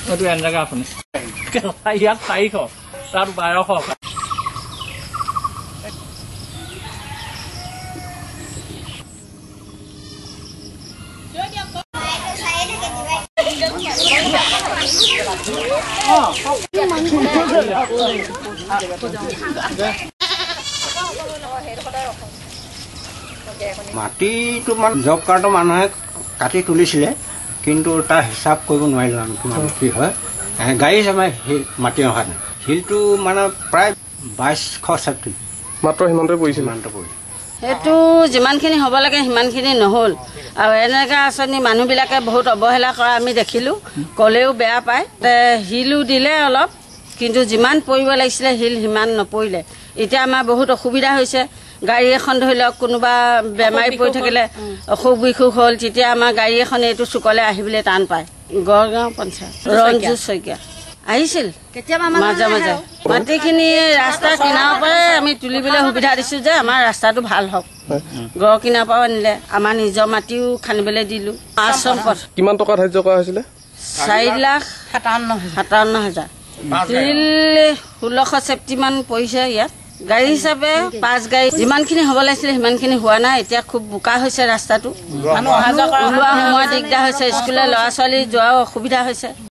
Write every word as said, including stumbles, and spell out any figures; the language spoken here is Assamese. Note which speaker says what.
Speaker 1: এইটো এনেকৈ আপুনি ইয়াত চাৰিশ তাত বাৰশ
Speaker 2: মাটিটো মানে জব কাৰ্ডৰ মানুহে কাটি তুলিছিলে কিন্তু তাৰ হিচাপ কৰিব নোৱাৰিলোঁ আমি কিমান কি হয় গাড়ী হিচাপে শিল মাটি অহা নাই শিলটো মানে প্ৰায় বাইছশ ষাঠি
Speaker 3: মাত্ৰ সিমানতে পৰিছিল
Speaker 2: সিমানতে পৰিছিল
Speaker 4: সেইটো যিমানখিনি হ'ব লাগে সিমানখিনি নহ'ল আৰু এনেকৈ আঁচনি মানুহবিলাকে বহুত অৱহেলা কৰা আমি দেখিলোঁ ক'লেও বেয়া পায় শিলো দিলে অলপ কিন্তু যিমান পৰিব লাগিছিলে শিল সিমান নপৰিলে এতিয়া আমাৰ বহুত অসুবিধা হৈছে গাড়ী এখন ধৰি লওক কোনোবা বেমাৰী পৰি থাকিলে অসুখ বিসুখ হ'ল তেতিয়া আমাৰ গাড়ী এখন এইটো চুকলৈ আহিবলৈ টান পায় গড়গাঁও পঞ্চায়ত ৰঞ্জু শইকীয়া আহিছিল মাজে মাজে মাটিখিনি ৰাস্তা কিনাৰৰ পৰাই আমি তুলিবলৈ সুবিধা দিছোঁ যে আমাৰ ৰাস্তাটো ভাল হওক গড় কিনাৰ পৰাও আনিলে আমাৰ নিজৰ মাটিও খান্দিবলৈ দিলোঁ আশ্ৰম পথ
Speaker 3: কিমান টকা ধাৰ্য কৰা হৈছিলে
Speaker 4: চাৰি লাখ সাতাৱন্ন সাতাৱন্ন হাজাৰ শিল ষোল্লশ ছেপ্টিমান পৰিছে ইয়াত গাড়ী হিচাপে পাঁচ গাড়ী যিমানখিনি হ'ব লাগিছিলে সিমানখিনি হোৱা নাই এতিয়া খুব বোকা হৈছে ৰাস্তাটো ওলোৱা সোমোৱা দিগদাৰ হৈছে স্কুললৈ ল'ৰা ছোৱালী যোৱাও অসুবিধা হৈছে